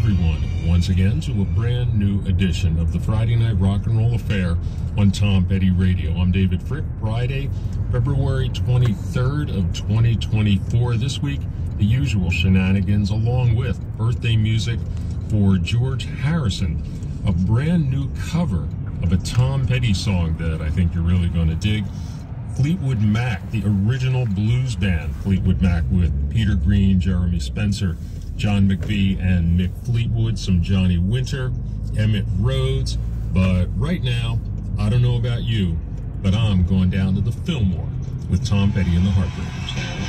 everyone once again to a brand new edition of the Friday Night Rock and Roll Affair on Tom Petty Radio. I'm David Frick. Friday, February 23rd of 2024. This week, the usual shenanigans along with birthday music for George Harrison, a brand new cover of a Tom Petty song that I think you're really going to dig. Fleetwood Mac, the original blues band, Fleetwood Mac with Peter Green, Jeremy Spencer, John McVie, and Mick Fleetwood, some Johnny Winter, Emmett Rhodes. But right now, I don't know about you, but I'm going down to the Fillmore with Tom Petty and the Heartbreakers.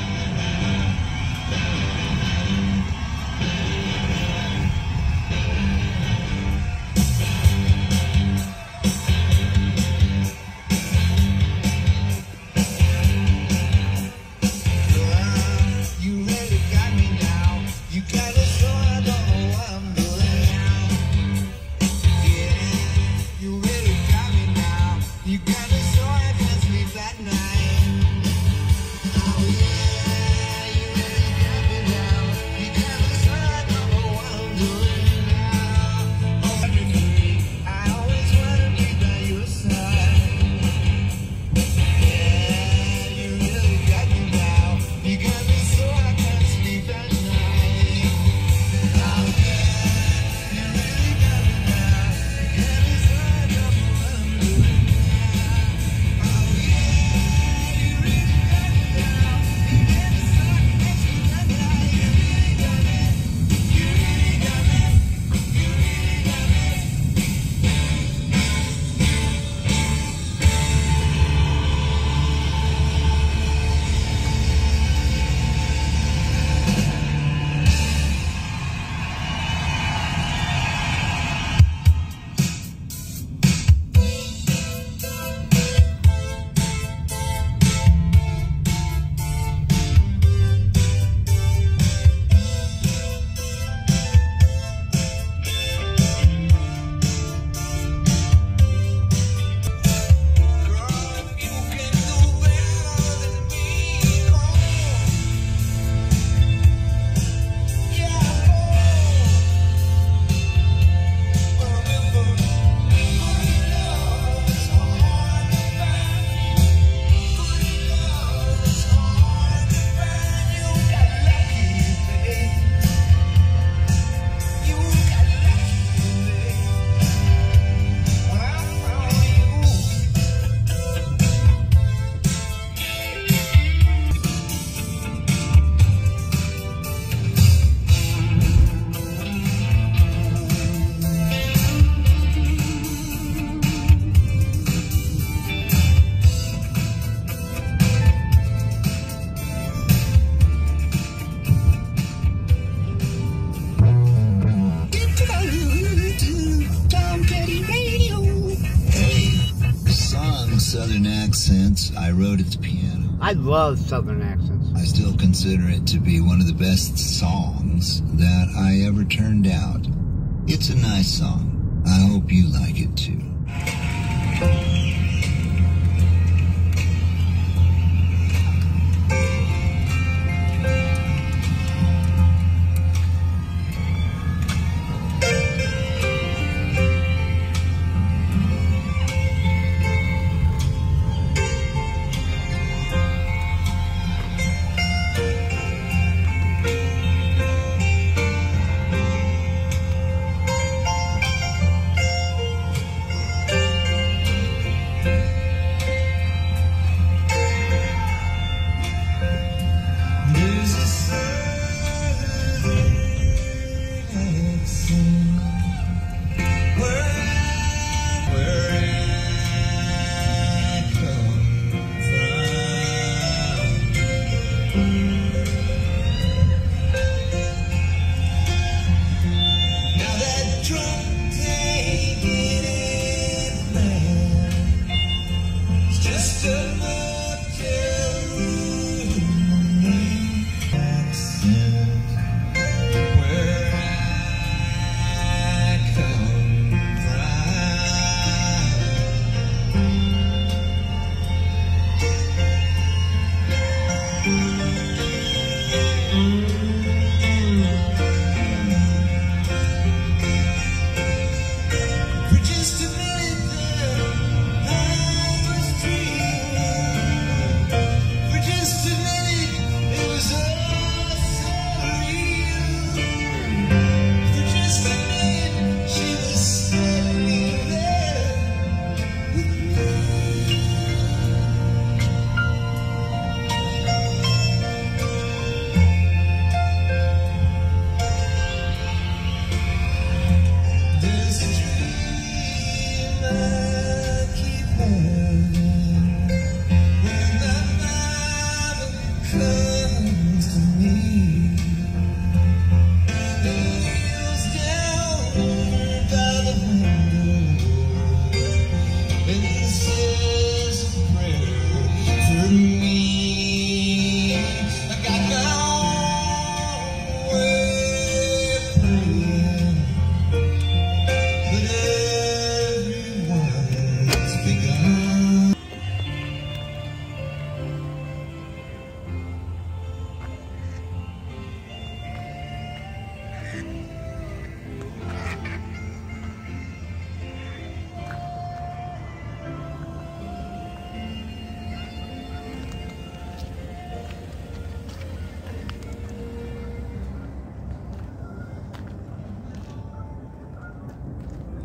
Southern accents. I wrote at the piano. I love Southern accents. I still consider it to be one of the best songs that I ever turned out. It's a nice song. I hope you like it too.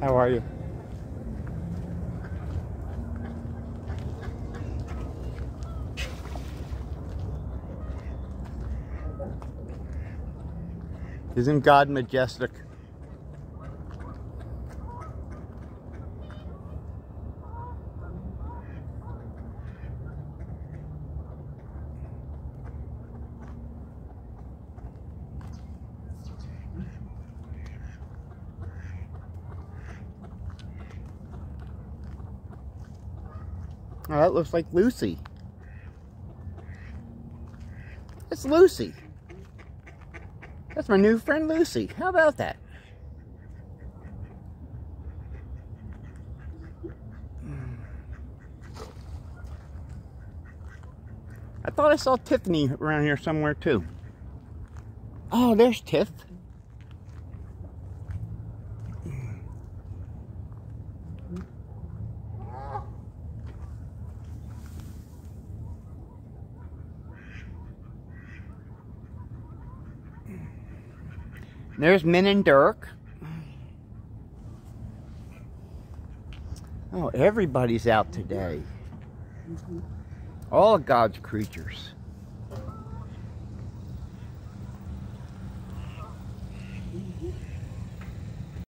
How are you? Isn't God majestic? Oh, that looks like Lucy. It's Lucy. That's my new friend Lucy. How about that? I thought I saw Tiffany around here somewhere too. Oh, there's Tiff. There's Min and Dirk. Oh, everybody's out today. All of God's creatures.